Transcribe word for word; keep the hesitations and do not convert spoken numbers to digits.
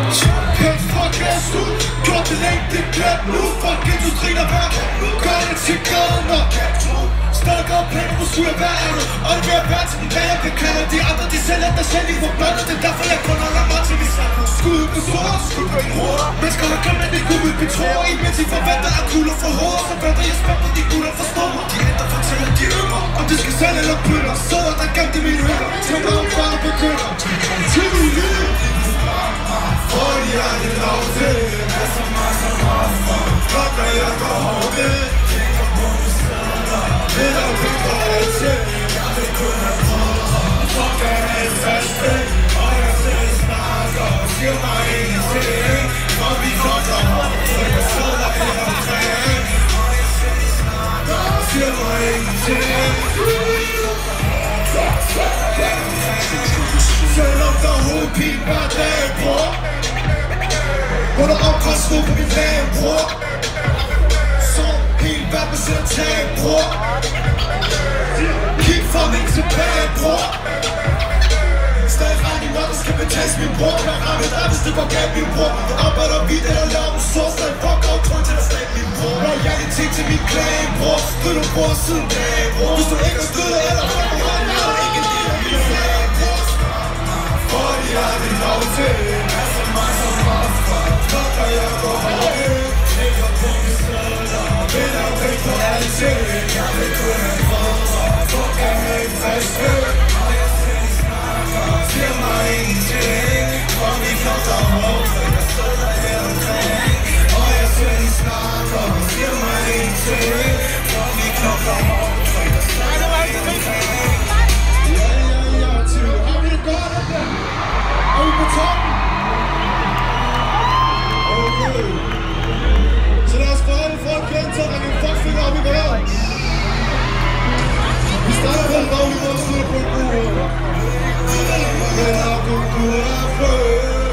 Pænt for gas ud, gjort det længe, det kan nu. Fuck industrien er værd, gør det til gaden og stadig op penge, hvor skulle jeg være af det. Og det vil jeg være til, hvad jeg kan kalde de andre. De sælger der selv i forblandet, det er derfor jeg kun holder mig til vi sammen. Skud med sår, skud med en hoved. Mennesker har glemt, at de kunne vil betror. Imens de forventer at kugler for hovedet, så venter jeg spændt, når de gutter forstår mig. De ændrer fortæller de yngre, om det skal sælge eller pøller. Sidder der gemt i mine hønder, tænker om far og begynder. Til min lille for de har det lov til. Masser, masser, masser. Klokker jeg går hårdt ved. Det er vigtigt altid. Jeg vil kun have prøvet. Fuck er det faste. Og jeg selv snakker og siger mig ingenting. For vi klokker hårdt, så jeg sidder her omkring. Og jeg selv snakker og siger mig ingenting. Selvom der er hovedpine hver dag, bror. Hvor der omkring stod på min dag, bror. Så helt verden ser tag, bror. Kig for mig tilbage, bror. Stadig regning, når der skal betales min bror. Jeg rammer dig, hvis det går galt, min bror. Jeg arbejder vidt eller laver en sår. Stadig fuck out, tror til at slæbe min bror. Loyalitet til min klan, bror. Støtter bror siden dag, bror. Hvis du ikke har støttet eller fuck mig, jeg er ikke en del af min flag, bror. For de har det lov til. Masser, masser, masser. Klokker jeg går hårdt. Ligger på min sædler. Vinder væk på alting. Jeg vil kun have brødre. Fuck er helt faste. Og jeg selv snakker. Siger mig ingenting. For vi klokker hårdt. Jeg sidder her omkring. Og jeg selv snakker. Siger mig ingenting. For vi klokker hårdt. Jeg sidder her omkring. Ja, ja, ja, til. Har vi det godt, eller? Er vi på toppen? Okay. Så lad os få alle folk hen til at række en fuckfinger op i vejret. Vi starter på en daglig måde og slutter på en god måde. Men har du gode frø?